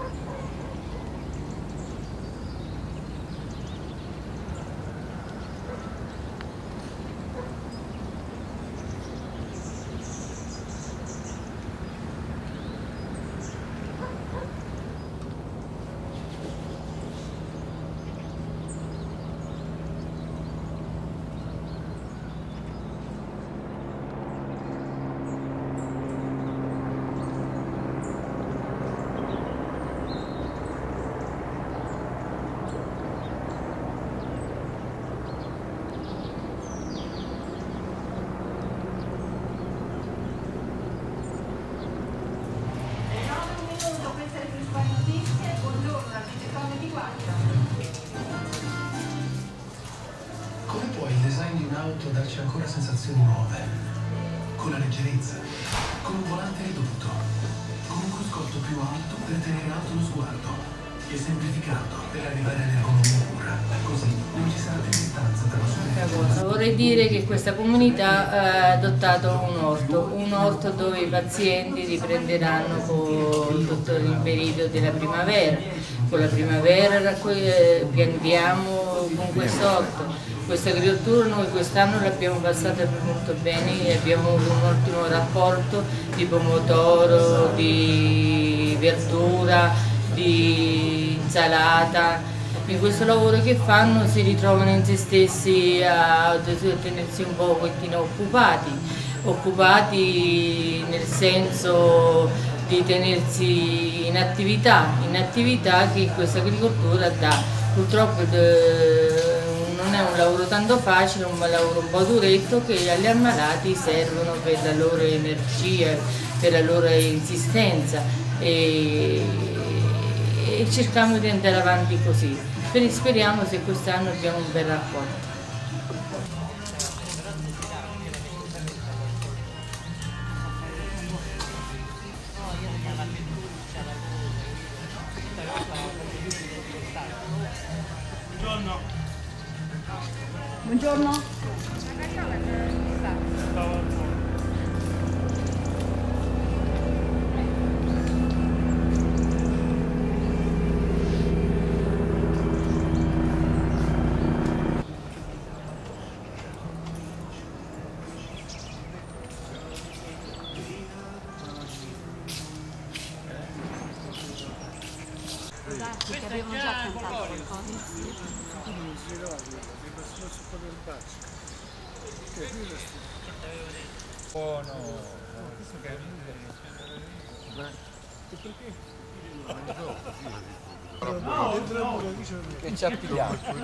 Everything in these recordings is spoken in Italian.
Come può il design di un'auto darci ancora sensazioni nuove? Con la leggerezza, con un volante ridotto, con un cruscotto più alto per tenere alto lo sguardo e semplificato per arrivare all'ergonomia pura. Così non ci sarà più distanza tra la sua. Vorrei dire che questa comunità ha adottato un orto dove i pazienti riprenderanno con tutto il periodo della primavera. Con la primavera piantiamo con quest'orto. Questa agricoltura noi quest'anno l'abbiamo passata molto bene e abbiamo avuto un ottimo rapporto di pomodoro, di verdura, di insalata. In questo lavoro che fanno si ritrovano in se stessi a tenersi un pochettino occupati nel senso di tenersi in attività che questa agricoltura dà. Purtroppo non è un lavoro tanto facile, è un lavoro un po' duretto che agli ammalati servono per la loro energia, per la loro insistenza e cerchiamo di andare avanti così. Speriamo se quest'anno abbiamo un bel rapporto. Buongiorno. Che avevano già cantato qualcosa. Oh no, che ci ha pigliato.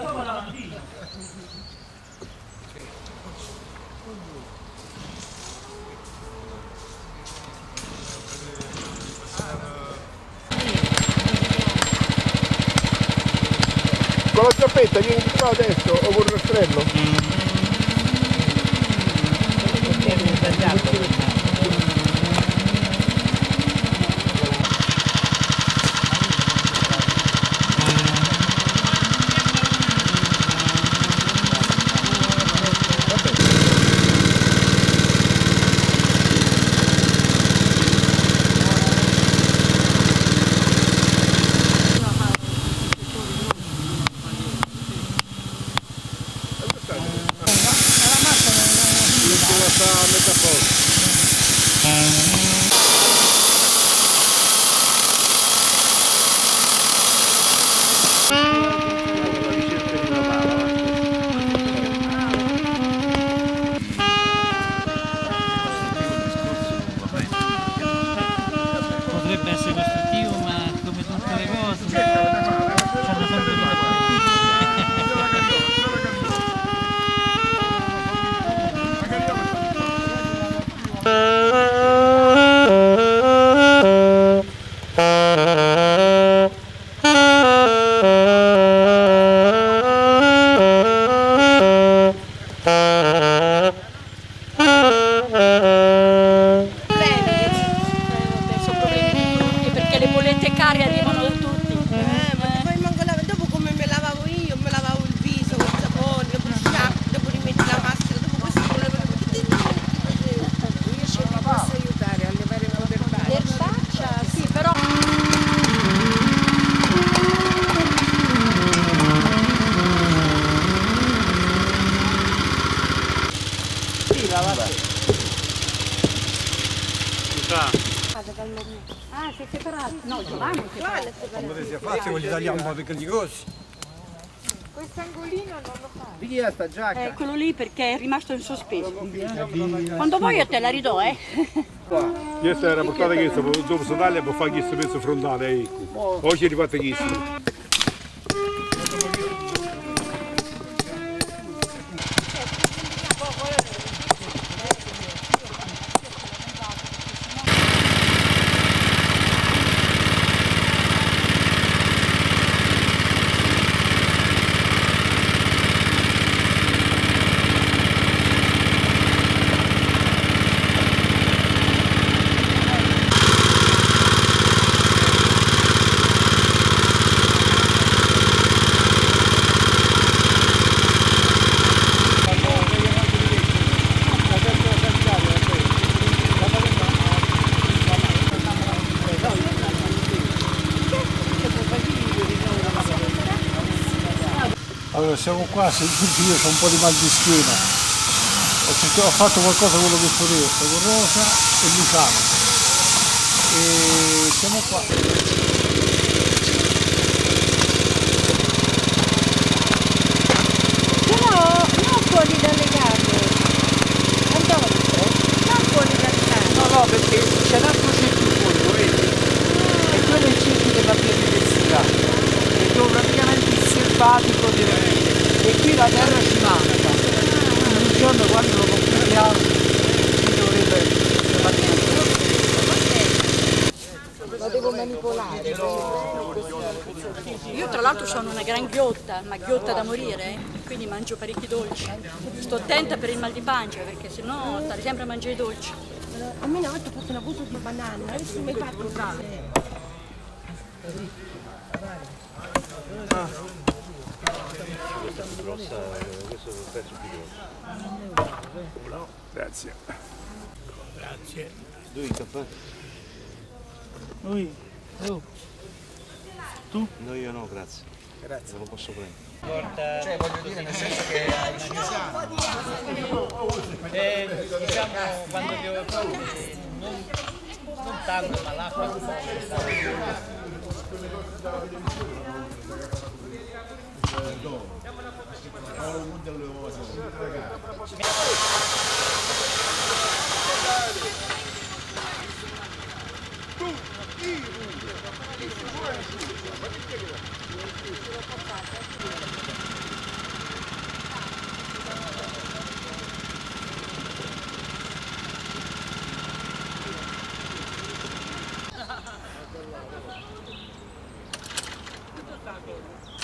Con la zappetta vieni di qua adesso o con il rastrello? A metà posto. No, Giovanni che fa. Quando si è fatto con gli tagliamo un po' perché gli grossi. Quest'angolino non lo fa. Di chi è sta giacca? Quello lì perché è rimasto in sospeso. Quando vuoi io te la ridò, Questa era portata questa, dopo si taglia per fare questo pezzo frontale, ecco. Oggi è rifatta questa. Allora siamo qua, io ho un po' di mal di schiena, ho fatto qualcosa quello che potevo, con Rosa e Luciano e siamo qua. Però non fuori dalle gambe. Antonio, non fuori dalle gambe. No, perché c'è un altro cerchio in fondo, vedi? E quello è il cerchio della biodiversità, è dove praticamente il selvatico deve vivere. E qui la terra ci manca. Un giorno quando lo concludiamo ci dovrebbe Lo devo manipolare. Io tra l'altro sono una gran ghiotta, ma ghiotta da morire, quindi mangio parecchi dolci. Sto attenta per il mal di pancia perché sennò stare sempre a mangiare i dolci. A me una volta ho fatto un abuso di banana, adesso mi hai fatto Questo è un pezzo più grosso. Grazie. Grazie. Dove il caffè? Lui? Tu? No, io no, grazie. Grazie. Non lo posso prendere. Cioè voglio dire nel senso che hai cinesiano. Diciamo quando piove non tanto ma l'acqua un po'. Tutto sta